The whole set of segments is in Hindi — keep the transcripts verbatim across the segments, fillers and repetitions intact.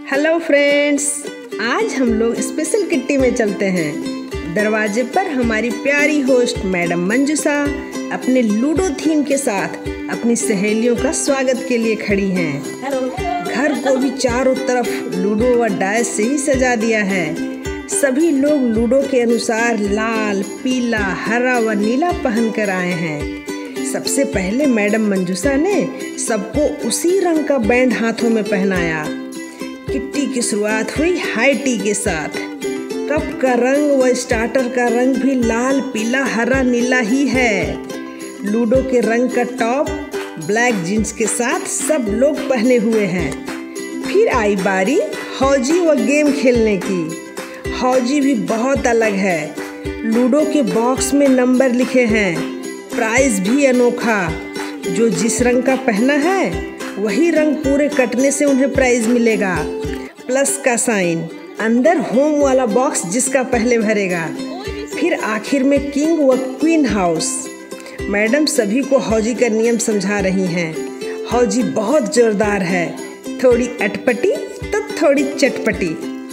हेलो फ्रेंड्स, आज हम लोग स्पेशल किट्टी में चलते हैं। दरवाजे पर हमारी प्यारी होस्ट मैडम मंजूषा अपने लूडो थीम के साथ अपनी सहेलियों का स्वागत के लिए खड़ी हैं। हेलो। घर को भी चारों तरफ लूडो व डाइस से ही सजा दिया है। सभी लोग लूडो के अनुसार लाल, पीला, हरा व नीला पहन कर आए हैं। सबसे पहले मैडम मंजूषा ने सबको उसी रंग का बैंड हाथों में पहनाया। किट्टी की शुरुआत हुई हाई टी के साथ। कप का रंग व स्टार्टर का रंग भी लाल, पीला, हरा, नीला ही है। लूडो के रंग का टॉप ब्लैक जींस के साथ सब लोग पहने हुए हैं। फिर आई बारी हौजी व गेम खेलने की। हौजी भी बहुत अलग है। लूडो के बॉक्स में नंबर लिखे हैं। प्राइस भी अनोखा। जो जिस रंग का पहना है वही रंग पूरे कटने से उन्हें प्राइज मिलेगा। प्लस का साइन, अंदर होम वाला बॉक्स जिसका पहले भरेगा। फिर आखिर में किंग व क्वीन हाउस। मैडम सभी को हौजी का नियम समझा रही हैं। हौजी बहुत जोरदार है, थोड़ी अटपटी तो थोड़ी चटपटी।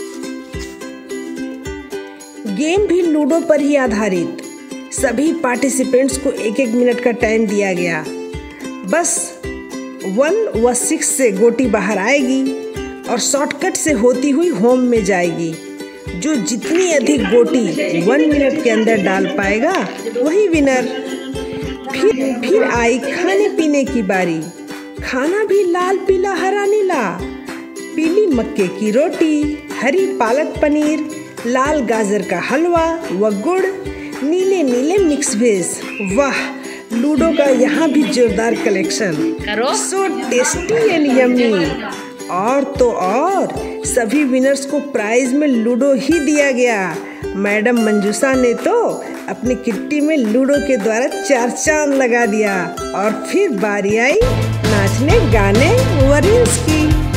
गेम भी लूडो पर ही आधारित। सभी पार्टिसिपेंट्स को एक एक मिनट का टाइम दिया गया। बस वन व सिक्स से गोटी बाहर आएगी और शॉर्टकट से होती हुई होम में जाएगी। जो जितनी अधिक गोटी वन मिनट के अंदर डाल पाएगा वही विनर। फिर फिर आई खाने पीने की बारी। खाना भी लाल, पीला, हरा, नीला। पीली मक्के की रोटी, हरी पालक पनीर, लाल गाजर का हलवा व गुड़, नीले नीले मिक्स वेज। वाह, लूडो का यहाँ भी जोरदार collection. So tasty and yummy. और तो और सभी विनर्स को प्राइज में लूडो ही दिया गया। मैडम मंजूषा ने तो अपनी किट्टी में लूडो के द्वारा चार चांद लगा दिया। और फिर बारी आई नाचने, गाने व रील्स की।